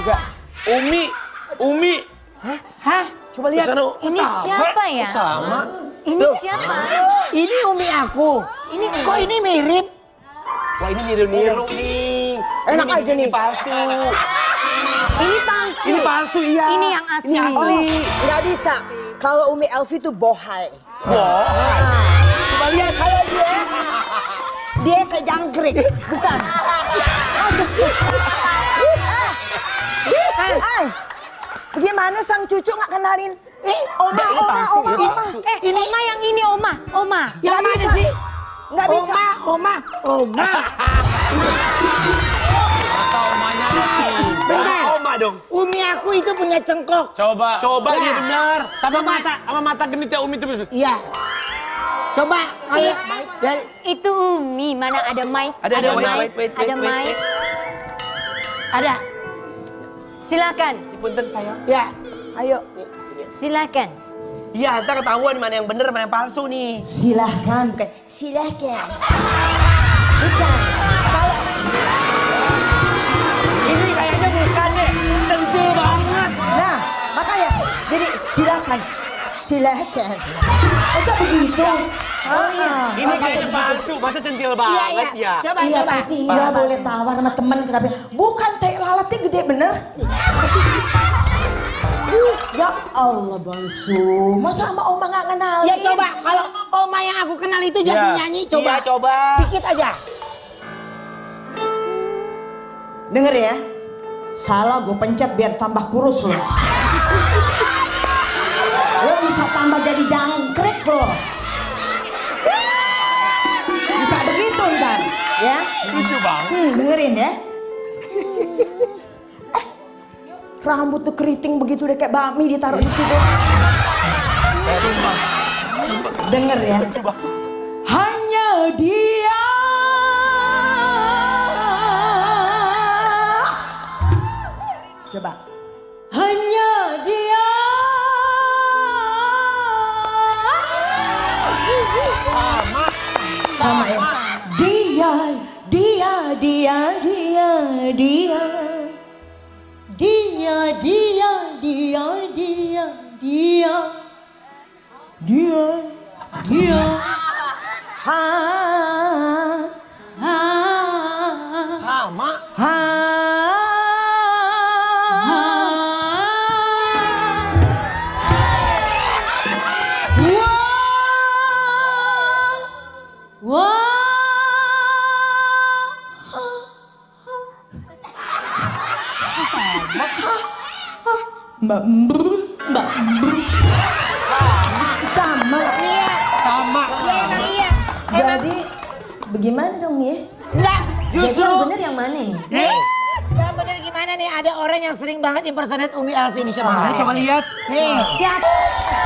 juga. Umi. Hah? Coba lihat. Ini siapa ya? Sama. Ini siapa? Ini Umi aku. Ini Kok ini mirip? Wah ini niru-niru nih. Enak aja nih. Ini palsu. Ini palsu. Ini palsu iya. Ini yang asli. Ini asli. Nggak bisa. Kalau Umi Elvi tuh bohai. Bohai. Coba lihat. Kalau dia ke jangkrik. Bukan. Bagaimana sang cucu nggak kenalin? Oma. Ini Oma yang ini Oma. Yang mana sih? Nggak bisa. Oma. Masa omanya nih. Bentar. Oma dong. Umi aku itu punya cengkok. Coba Ya. ini benar. Sama Coba. mata genitnya Umi itu. Iya. Coba. Itu Umi, mana ada mic? Ada, wait. Ada mic. Ada. Silakan. Punten saya. Ya. Ayo. Silakan. Iya, ntar ketahuan mana yang bener, mana yang palsu nih. Silahkan, bukan silahkan. Bukan. Kalau Ini kayaknya bukan deh. Sentil banget. nah, makanya jadi silahkan. Masa begitu? Ini kayaknya palsu, masa sentil banget ya? Coba. pasti ini Ya palsu. boleh tawar sama temen kenapa? Bukan teh lalatnya gede bener. Ya Allah Balsu, masa sama Oma nggak kenal? Ya coba, kalau Oma yang aku kenal itu jadi nyanyi, coba. Iya, coba. Dikit aja. Denger ya, salah gue pencet biar tambah kurus loh. Lo bisa tambah jadi jangkrik loh. Bisa begitu ntar, ya. Lucu banget. Dengerin ya. Rambut tuh keriting begitu deh kayak bakmi ditaruh di situ. Denger ya. Hanya dia. Coba. Hanya dia. Sama ya. Dia. Ha. Sama. Ha. Mbak sama. Sama. Iya. Jadi bagaimana dong ya? Enggak, Jadi justru yang bener yang mana nih? yang bener gimana nih, ada orang yang sering banget impersonate Umi Elvi nih, coba. Coba lihat. Nih. Siapa?